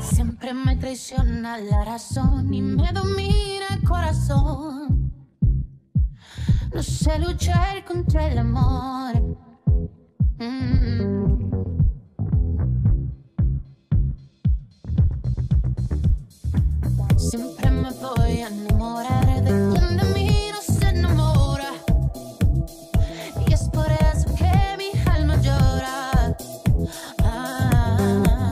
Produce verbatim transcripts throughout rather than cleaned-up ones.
Siempre me traiciona la razón y me domina el corazón. No sé luchar contra el amor. Mm. Siempre me voy a enamorar de quien de mí no se enamora. Y es por eso que mi alma llora. Ah.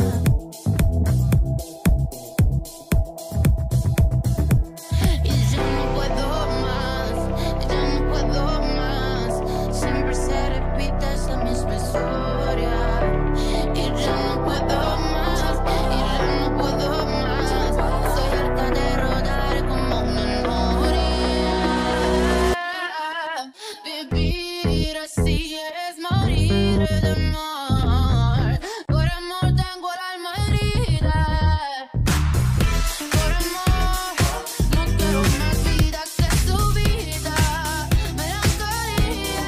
Y yo no puedo más, yo no puedo más. Siempre se repite esa misma historia. Y yo no puedo más, y yo no puedo más. Soy harta de rodar como una noria. Vivir así es morir de amor. Por amor tengo el alma herida. Por amor no quiero más vida que su vida. Melancolía.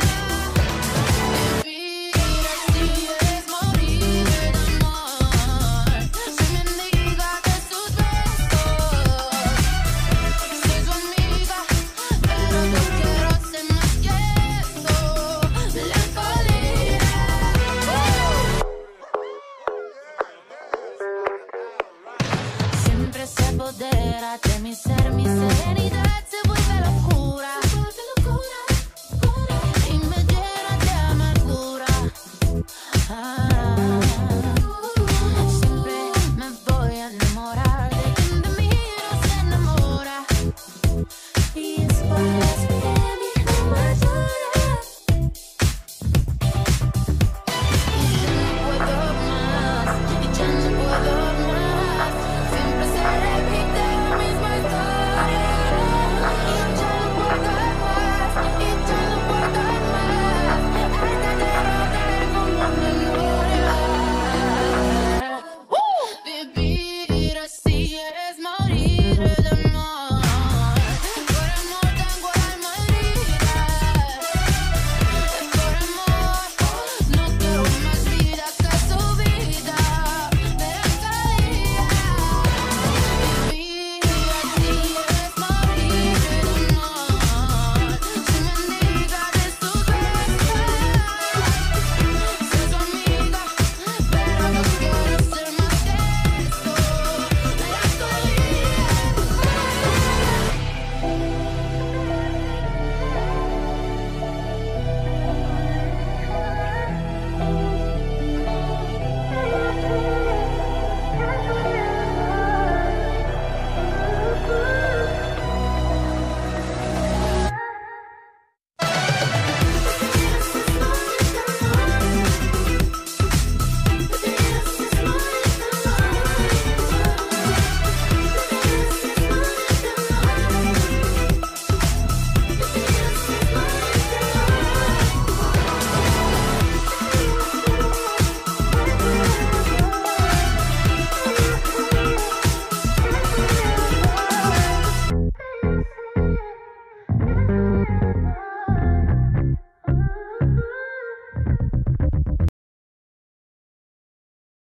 Vivir así es morir de amor. Soy mendiga de sus besos. Soy su amiga, pero yo quiero ser más que eso. Melancolía. Siempre se apodera de mi ser, mi ser.